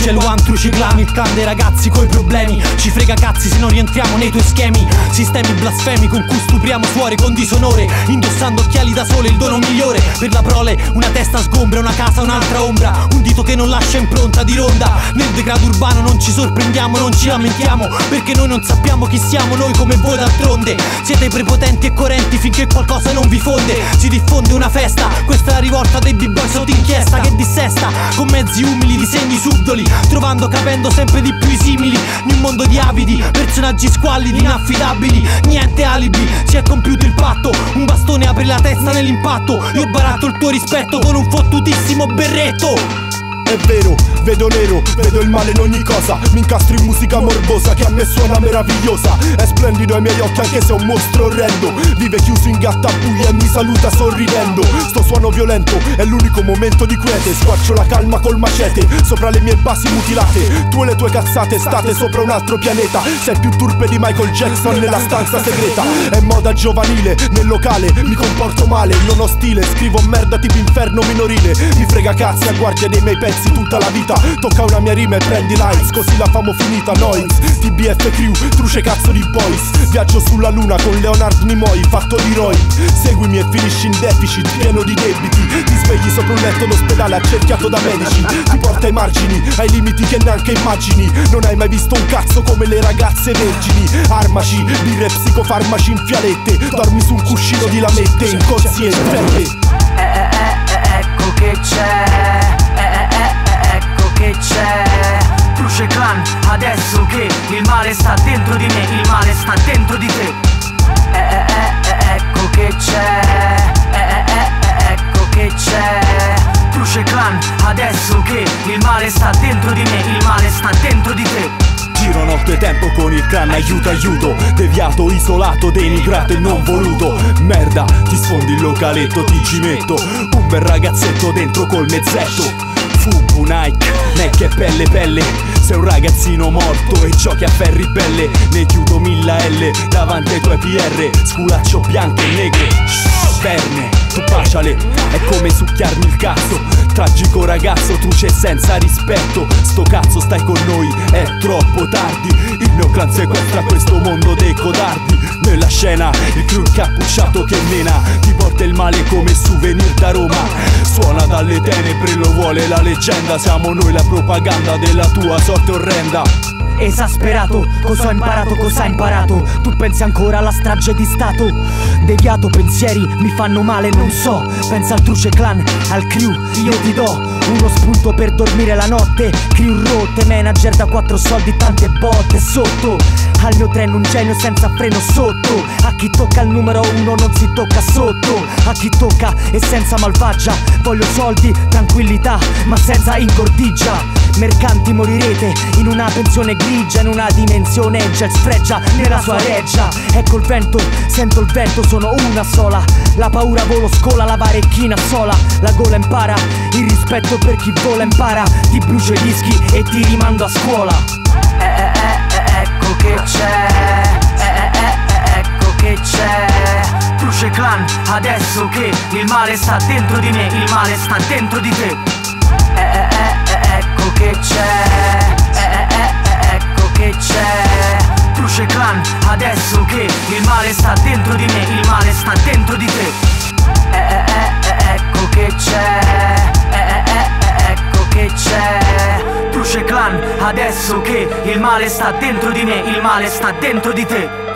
C'è il one truce clan, il clan dei ragazzi coi problemi. Ci frega cazzi se non rientriamo nei tuoi schemi. Sistemi blasfemi con cui stupriamo suore con disonore, indossando occhiali da sole, il dono migliore. Per la prole una testa sgombra, una casa un'altra ombra, un dito che non lascia impronta di ronda. Nel degrado urbano non ci sorprendiamo, non ci lamentiamo, perché noi non sappiamo chi siamo, noi come voi d'altronde. Siete prepotenti e coerenti finché qualcosa non vi fonde. Si diffonde una festa, questa è la rivolta dei b-boy sotto inchiesta, che dissesta con mezzi umili, disegni subdoli, trovando, capendo sempre di più i simili. In un mondo di avidi, personaggi squallidi, inaffidabili, niente alibi. Si è compiuto il patto, un bastone apre la testa nell'impatto. Io baratto il tuo rispetto con un fottutissimo berretto. È vero, vedo nero, vedo il male in ogni cosa. Mi incastro in musica morbosa che a me suona meravigliosa. È splendido ai miei occhi anche se è un mostro orrendo. Vive chiuso in gattabuia e mi saluta sorridendo. Sto suono violento, è l'unico momento di quiete. Squarcio la calma col macete sopra le mie basi mutilate. Tu e le tue cazzate state sopra un altro pianeta. Sei più turpe di Michael Jackson nella stanza segreta. È moda giovanile, nel locale mi comporto male. Non ho stile, scrivo merda tipo inferno minorile. Mi frega cazzi a guardia dei miei pezzi tutta la vita. Tocca una mia rima e prendi likes, così la famo finita. Noyz, TBF crew, truce cazzo di boys. Viaggio sulla luna con Leonard Nimoy, fatto di Roy. Seguimi e finisci in deficit, pieno di debiti. Ti svegli sopra un letto d'ospedale accerchiato da medici. Ti porta ai margini, ai limiti che neanche immagini. Non hai mai visto un cazzo come le ragazze vergini. Armaci, birre e psicofarmaci in fialette. Dormi su un cuscino di lamette, inconsciente. Ecco che c'è, ecco che c'è. Truce clan, adesso che il male sta dentro di me, il male sta dentro di te. Ecco che c'è, ecco che c'è. Truce clan, adesso che il male sta dentro di me, il male sta dentro di te. Giro notte e tempo con il clan, aiuto, aiuto. Deviato, isolato, denigrato e non voluto. Merda, ti sfondi il localetto, ti ci metto un bel ragazzetto dentro col mezzetto. Fubu, Nike, neck e pelle pelle. Sei un ragazzino morto e giochi a ferri belle. Ne chiudo 1000 L davanti ai tuoi PR. Sculaccio bianche e negre, ferme, tu baciale. È come succhiarmi il cazzo. Tragico ragazzo, tu c'è senza rispetto. Sto cazzo stai con noi, è troppo tardi. Il mio clan sequestra questo mondo dei codardi. Nella scena il crew incappucciato che mena. Ti porta il male come souvenir da Roma. Suona dalle tenebre, lo vuole la leggenda. Siamo noi la propaganda della tua sorte orrenda. Esasperato, cosa ho imparato, cosa hai imparato? Tu pensi ancora alla strage di stato? Deviato, pensieri mi fanno male, non so. Pensa al truce clan, al crew, io ti do uno spunto per dormire la notte. Crew rotte, manager da 4 soldi, tante botte sotto. Al mio treno un genio senza freno sotto. A chi tocca il numero 1 non si tocca sotto. A chi tocca essenza malvagia. Voglio soldi, tranquillità, ma senza ingordigia. Mercanti morirete in una pensione grigia, in una dimensione jet sfregia nella sua reggia. Ecco il vento, sento il vento, sono una sola. La paura volo scola, la varecchina sola. La gola impara, il rispetto per chi vola impara. Ti brucio i dischi e ti rimando a scuola. Ecco che c'è, ecco che c'è. Truce clan, adesso che il male sta dentro di me, il male sta dentro di te. Ecco che c'è, ecco che c'è. Truce clan, adesso che il male sta dentro di me, il male sta dentro di te. Ecco che c'è, ecco che c'è. Truce clan, adesso che il male sta dentro di me, il male sta dentro di te.